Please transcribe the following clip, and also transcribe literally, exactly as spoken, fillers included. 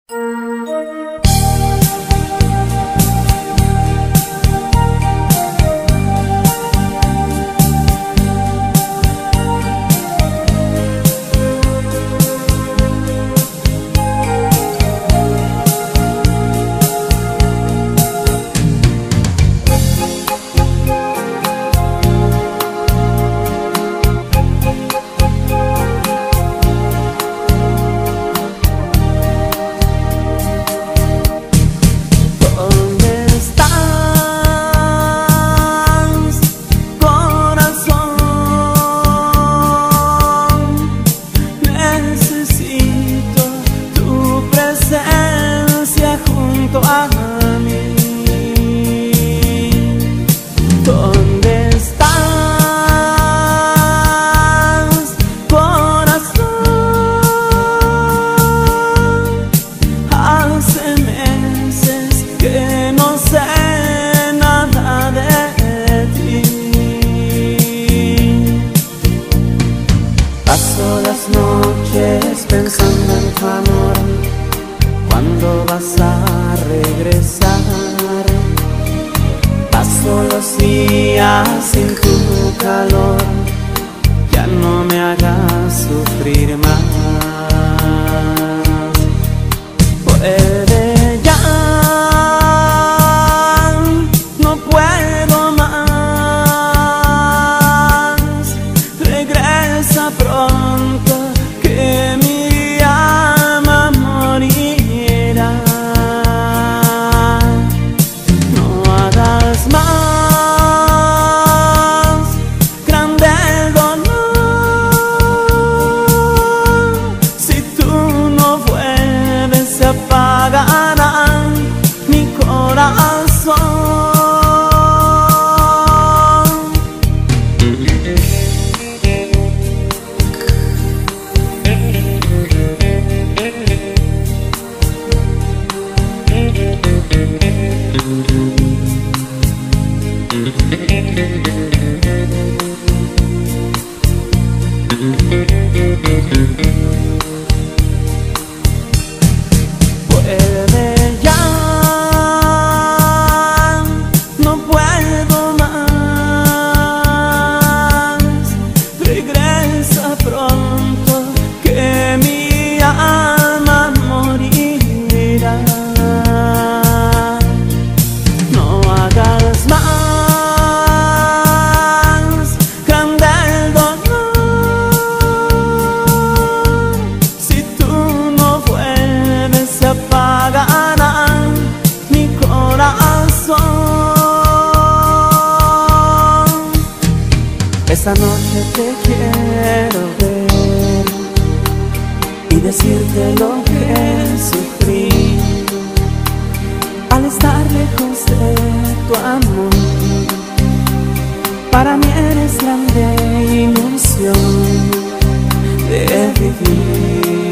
Pensando en tu amor, ¿cuándo vas a regresar? Paso los días sin tu calor, ya no me hagas sufrir más. Puede ya, no puedo más, regresa pronto que mi puede ya, no puedo más, regresa pronto que mi alma morirá. No hagas más grande el dolor, si tú no vuelves a apagará mi corazón. Esta noche te quiero ver y decirte lo que sufrí al estar lejos de tu amor. Para mí eres grande ilusión de vivir.